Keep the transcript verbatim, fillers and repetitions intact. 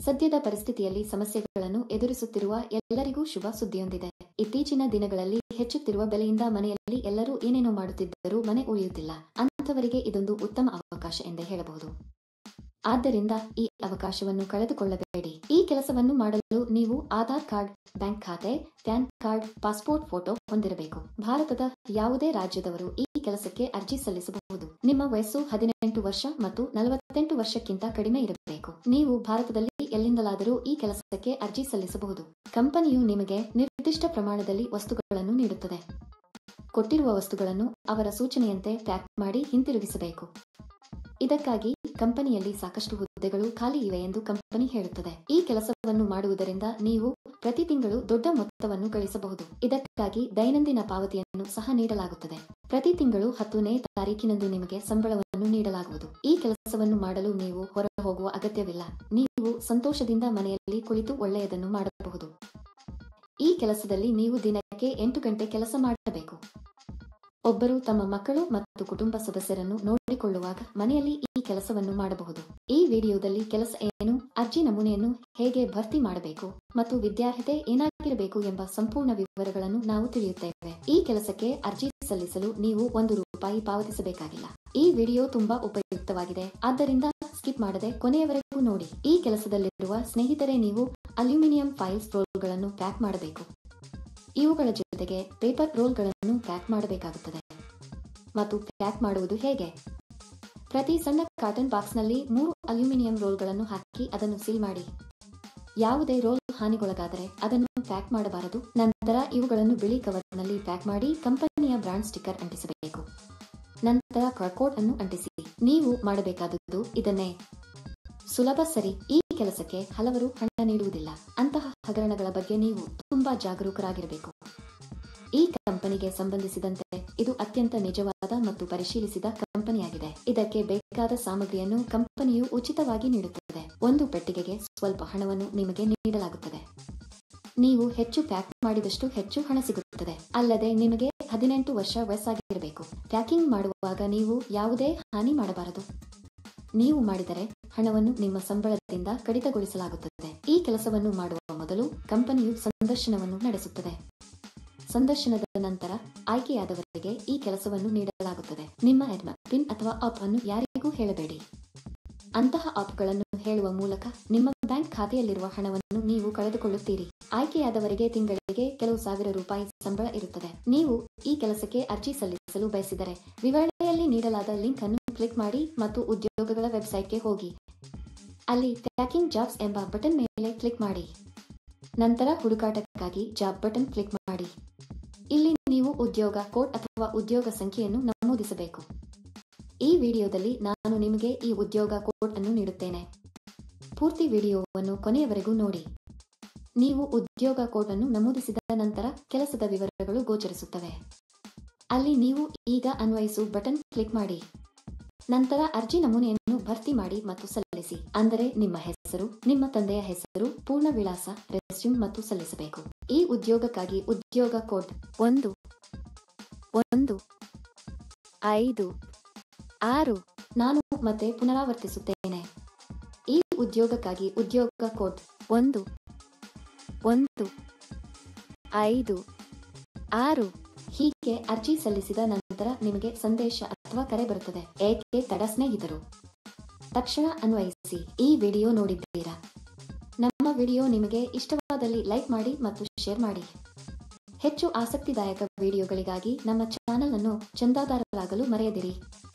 ಸದ್ಯದ ಪರಿಸ್ಥಿತಿಯಲ್ಲಿ ಸಮಸ್ಯೆಗಳನ್ನು ಎದುರಿಸುತ್ತಿರುವ ಎಲ್ಲರಿಗೂ ಶುಭ ಸುದ್ದಿಯೊಂದಿದೆ. ಇತ್ತೀಚಿನ ದಿನಗಳಲ್ಲಿ ಹೆಚ್ಚುತ್ತಿರುವ ಬೆಲೆಯಿಂದ ಮನೆಯಲ್ಲಿ ಎಲ್ಲರೂ ಏನೇನೋ ಮಾಡುತ್ತಿದ್ದರೂ ಮನೆ ಉಳಿಯುತ್ತಿಲ್ಲ. ಅಂಥವರಿಗೆ ಇದೊಂದು ಉತ್ತಮ ಅವಕಾಶ ಎಂದೇ ಹೇಳಬಹುದು. ಆದ್ದರಿಂದ ಈ ಅವಕಾಶವನ್ನು ಕಳೆದುಕೊಳ್ಳಬೇಡಿ. ಈ ಕೆಲಸವನ್ನು ಮಾಡಲು ನೀವು ಆಧಾರ್ ಕಾರ್ಡ್, ಬ್ಯಾಂಕ್ ಖಾತೆ, ಪ್ಯಾನ್ ಕಾರ್ಡ್, ಪಾಸ್ಪೋರ್ಟ್ ಫೋಟೋ ಹೊಂದಿರಬೇಕು. ಭಾರತದ ಯಾವುದೇ ರಾಜ್ಯದವರು ಈ ಕೆಲಸಕ್ಕೆ ಅರ್ಜಿ ಸಲ್ಲಿಸಬಹುದು. ನಿಮ್ಮ ವಯಸ್ಸು ಹದಿನೆಂಟು ವರ್ಷ ಮತ್ತು ನಲವತ್ತೆಂಟು ವರ್ಷಕ್ಕಿಂತ ಕಡಿಮೆ ಇರಬೇಕು. ನೀವು ಭಾರತದಲ್ಲಿ ಎಲ್ಲಿಂದಲಾದರೂ ಈ ಕೆಲಸಕ್ಕೆ ಅರ್ಜಿ ಸಲ್ಲಿಸಬಹುದು. ಕಂಪನಿಯು ನಿಮಗೆ ನಿರ್ದಿಷ್ಟ ಪ್ರಮಾಣದಲ್ಲಿ ವಸ್ತುಗಳನ್ನು ನೀಡುತ್ತದೆ. ಕೊಟ್ಟಿರುವ ವಸ್ತುಗಳನ್ನು ಅವರ ಸೂಚನೆಯಂತೆ ಪ್ಯಾಕ್ ಮಾಡಿ ಹಿಂತಿರುಗಿಸಬೇಕು. ಇದಕ್ಕಾಗಿ ಕಂಪನಿಯಲ್ಲಿ ಸಾಕಷ್ಟು ಹುದ್ದೆಗಳು ಖಾಲಿ ಇವೆ ಎಂದು ಕಂಪನಿ ಹೇಳುತ್ತದೆ. ಈ ಕೆಲಸವನ್ನು ಮಾಡುವುದರಿಂದ ನೀವು ಪ್ರತಿ ತಿಂಗಳು ದೊಡ್ಡ ಮೊತ್ತವನ್ನು ಗಳಿಸಬಹುದು. ಇದಕ್ಕಾಗಿ ದೈನಂದಿನ ಪಾವತಿಯನ್ನು ಸಹ ನೀಡಲಾಗುತ್ತದೆ. ಪ್ರತಿ ತಿಂಗಳು ಹತ್ತನೇ ತಾರೀಕಿನಂದು ನಿಮಗೆ ಸಂಬಳವನ್ನು ನೀಡಲಾಗುವುದು. ಈ ಕೆಲಸವನ್ನು ಮಾಡಲು ನೀವು ಹೊರ ಹೋಗುವ ಅಗತ್ಯವಿಲ್ಲ. ನೀವು ಸಂತೋಷದಿಂದ ಮನೆಯಲ್ಲಿ ಕುಳಿತು ಒಳ್ಳೆಯದನ್ನು ಮಾಡಬಹುದು. ಈ ಕೆಲಸದಲ್ಲಿ ನೀವು ದಿನಕ್ಕೆ ಎಂಟು ಗಂಟೆ ಕೆಲಸ ಮಾಡಬೇಕು. ಒಬ್ಬರು ತಮ್ಮ ಮಕ್ಕಳು ಮತ್ತು ಕುಟುಂಬ ಸದಸ್ಯರನ್ನು ನೋಡಿಕೊಳ್ಳುವಾಗ ಮನೆಯಲ್ಲಿ ಈ ಕೆಲಸವನ್ನು ಮಾಡಬಹುದು. ಈ ವಿಡಿಯೋದಲ್ಲಿ ಕೆಲಸ ಏನು, ಅರ್ಜಿ ನಮೂನೆಯನ್ನು ಹೇಗೆ ಭರ್ತಿ ಮಾಡಬೇಕು ಮತ್ತು ವಿದ್ಯಾರ್ಹತೆ ಏನಾಗಿರಬೇಕು ಎಂಬ ಸಂಪೂರ್ಣ ವಿವರಗಳನ್ನು ನಾವು ತಿಳಿಯುತ್ತೇವೆ. ಈ ಕೆಲಸಕ್ಕೆ ಅರ್ಜಿ ಸಲ್ಲಿಸಲು ನೀವು ಒಂದು ರೂಪಾಯಿ ಪಾವತಿಸಬೇಕಾಗಿಲ್ಲ. ಈ ವಿಡಿಯೋ ತುಂಬಾ ಉಪಯುಕ್ತವಾಗಿದೆ, ಆದ್ದರಿಂದ ಸ್ಕಿಪ್ ಮಾಡದೆ ಕೊನೆಯವರೆಗೂ ನೋಡಿ. ಈ ಕೆಲಸದಲ್ಲಿರುವ ಸ್ನೇಹಿತರೆ, ನೀವು ಅಲ್ಯೂಮಿನಿಯಂ ಫಾಯಿಲ್ಸ್ ರೋಲ್ಗಳನ್ನು ಪ್ಯಾಕ್ ಮಾಡಬೇಕು. ಇವುಗಳ ಜೊತೆಗೆ ಪೇಪರ್ ರೋಲ್ಗಳನ್ನು ಪ್ಯಾಕ್ ಮಾಡಬೇಕಾಗುತ್ತದೆ. ಮತ್ತು ಪ್ಯಾಕ್ ಮಾಡುವುದು ಹೇಗೆ? ಪ್ರತಿ ಸಣ್ಣ ಕಾಟನ್ ಬಾಕ್ಸ್ನಲ್ಲಿ ಮೂರು ಅಲ್ಯೂಮಿನಿಯಂ ರೋಲ್ಗಳನ್ನು ಹಾಕಿ ಅದನ್ನು ಸೀಲ್ ಮಾಡಿ. ಯಾವುದೇ ರೋಲ್ ಹಾನಿಗೊಳಗಾದರೆ ಅದನ್ನು ಪ್ಯಾಕ್ ಮಾಡಬಾರದು. ನಂತರ ಇವುಗಳನ್ನು ಬಿಳಿ ಕವರ್ನಲ್ಲಿ ಪ್ಯಾಕ್ ಮಾಡಿ ಕಂಪನಿಯ ಬ್ರಾಂಡ್ ಸ್ಟಿಕ್ಕರ್ ಅಂಟಿಸಬೇಕು. ನಂತರ ಬಾರ್ಕೋಡ್ ಅನ್ನು ಅಂಟಿಸಿ. ನೀವು ಮಾಡಬೇಕಾದದ್ದು ಇದನ್ನೇ. ಸುಲಭ, ಸರಿ? ಈ ಕೆಲಸಕ್ಕೆ ಹಲವರು ಹಣ ನೀಡುವುದಿಲ್ಲ. ಅಂತಹ ಹಗರಣಗಳ ಬಗ್ಗೆ ನೀವು ತುಂಬಾ ಜಾಗರೂಕರಾಗಿರಬೇಕು. ಈ ಕಂಪನಿಗೆ ಸಂಬಂಧಿಸಿದಂತೆ ಇದು ಅತ್ಯಂತ ನಿಜವಾದ ಮತ್ತು ಪರಿಶೀಲಿಸಿದ ಕಂಪನಿಯಾಗಿದೆ. ಇದಕ್ಕೆ ಬೇಕಾದ ಸಾಮಗ್ರಿಯನ್ನು ಕಂಪನಿಯು ಉಚಿತವಾಗಿ ನೀಡುತ್ತದೆ. ಒಂದು ಪೆಟ್ಟಿಗೆಗೆ ಸ್ವಲ್ಪ ಹಣವನ್ನು ನಿಮಗೆ ನೀಡಲಾಗುತ್ತದೆ. ನೀವು ಹೆಚ್ಚು ಪ್ಯಾಕ್ ಮಾಡಿದಷ್ಟು ಹೆಚ್ಚು ಹಣ ಸಿಗುತ್ತದೆ. ಅಲ್ಲದೆ ನಿಮಗೆ ಹದಿನೆಂಟು ವರ್ಷ ವಯಸ್ಸಾಗಿರಬೇಕು. ಪ್ಯಾಕಿಂಗ್ ಮಾಡುವಾಗ ನೀವು ಯಾವುದೇ ಹಾನಿ ಮಾಡಬಾರದು. ನೀವು ಮಾಡಿದರೆ ಹಣವನ್ನು ನಿಮ್ಮ ಸಂಬಳದಿಂದ ಕಡಿತಗೊಳಿಸಲಾಗುತ್ತದೆ. ಈ ಕೆಲಸವನ್ನು ಮಾಡುವ ಮೊದಲು ಕಂಪನಿಯು ಸಂದರ್ಶನವನ್ನು ನಡೆಸುತ್ತದೆ. ಸಂದರ್ಶನದ ನಂತರ ಆಯ್ಕೆಯಾದವರಿಗೆ ಈ ಕೆಲಸವನ್ನು ನೀಡಲಾಗುತ್ತದೆ. ನಿಮ್ಮ ಎಡ್ಮ ಪಿನ್ ಅಥವಾ ಆಪ್ ಅನ್ನು ಯಾರಿಗೂ ಹೇಳಬೇಡಿ. ಅಂತಹ ಆಪ್ಗಳನ್ನು ಹೇಳುವ ಮೂಲಕ ನಿಮ್ಮ ಬ್ಯಾಂಕ್ ಖಾತೆಯಲ್ಲಿರುವ ಹಣವನ್ನು ನೀವು ಕಳೆದುಕೊಳ್ಳುತ್ತೀರಿ. ಆಯ್ಕೆಯಾದವರಿಗೆ ತಿಂಗಳಿಗೆ ಕೆಲವು ಸಾವಿರ ರೂಪಾಯಿ ಸಂಬಳ ಇರುತ್ತದೆ. ನೀವು ಈ ಕೆಲಸಕ್ಕೆ ಅರ್ಜಿ ಸಲ್ಲಿಸಲು ಬಯಸಿದರೆ ವಿವರಣೆಯಲ್ಲಿ ನೀಡಲಾದ ಲಿಂಕ್ ಅನ್ನು ಕ್ಲಿಕ್ ಮಾಡಿ ಮತ್ತು ಉದ್ಯೋಗಗಳ ವೆಬ್ಸೈಟ್ಗೆ ಹೋಗಿ. ಅಲ್ಲಿ ಪ್ಯಾಕಿಂಗ್ ಜಾಬ್ಸ್ ಎಂಬ ಬಟನ್ ಮೇಲೆ ಕ್ಲಿಕ್ ಮಾಡಿ. ನಂತರ ಹುಡುಕಾಟಕ್ಕಾಗಿ ಜಾಬ್ ಬಟನ್ ಕ್ಲಿಕ್ ಮಾಡಿ. ಇಲ್ಲಿ ನೀವು ಉದ್ಯೋಗ ಕೋಡ್ ಅಥವಾ ಉದ್ಯೋಗ ಸಂಖ್ಯೆಯನ್ನು ನಮೂದಿಸಬೇಕು. ಈ ವಿಡಿಯೋದಲ್ಲಿ ನಾನು ನಿಮಗೆ ಈ ಉದ್ಯೋಗ ಕೋಡ್ ಅನ್ನು ನೀಡುತ್ತೇನೆ. ಪೂರ್ತಿ ವಿಡಿಯೋವನ್ನು ಕೊನೆಯವರೆಗೂ ನೋಡಿ. ನೀವು ಉದ್ಯೋಗ ಕೋಡ್ ಅನ್ನು ನಮೂದಿಸಿದ ನಂತರ ಕೆಲಸದ ವಿವರಗಳು ಗೋಚರಿಸುತ್ತವೆ. ಅಲ್ಲಿ ನೀವು ಈಗ ಅನ್ವಯಿಸು ಬಟನ್ ಕ್ಲಿಕ್ ಮಾಡಿ. ನಂತರ ಅರ್ಜಿ ನಮೂನೆಯನ್ನು ಭರ್ತಿ ಮಾಡಿ ಮತ್ತು ಸಲ್ಲಿಸಿ. ಅಂದರೆ ನಿಮ್ಮ ಹೆಸರು, ನಿಮ್ಮ ತಂದೆಯ ಹೆಸರು, ಪೂರ್ಣ ವಿಳಾಸ, ರೆಸ್ಯೂಮ್ ಮತ್ತು ಸಲ್ಲಿಸಬೇಕು. ಈ ಉದ್ಯೋಗಕ್ಕಾಗಿ ಉದ್ಯೋಗ ಕೋಡ್ ಒಂದು ಒಂದು ಐದು ಆರು. ನಾನು ಮತ್ತೆ ಪುನರಾವರ್ತಿಸುತ್ತೇನೆ. ಈ ಉದ್ಯೋಗಕ್ಕಾಗಿ ಉದ್ಯೋಗ ಕೋಡ್ ಒಂದು ಒಂದು ಐದು ಆರು. ಹೀಗೆ ಅರ್ಜಿ ಸಲ್ಲಿಸಿದ ನಂತರ ನಿಮಗೆ ಸಂದೇಶ ಅಥವಾ ಕರೆ ಬರುತ್ತದೆ. ಏಕೆ ತಡ ಸ್ನೇಹಿತರು? ತಕ್ಷಣ ಅನ್ವಯಿಸಿ. ಈ ವಿಡಿಯೋ ನೋಡಿದ್ದೀರಾ? ನಮ್ಮ ವಿಡಿಯೋ ನಿಮಗೆ ಇಷ್ಟವಾದಲ್ಲಿ ಲೈಕ್ ಮಾಡಿ ಮತ್ತು ಶೇರ್ ಮಾಡಿ. ಹೆಚ್ಚು ಆಸಕ್ತಿದಾಯಕ ವಿಡಿಯೋಗಳಿಗಾಗಿ ನಮ್ಮ ಚಾನೆಲ್ ಅನ್ನು ಚಂದಾದಾರರಾಗಲು ಮರೆಯದಿರಿ.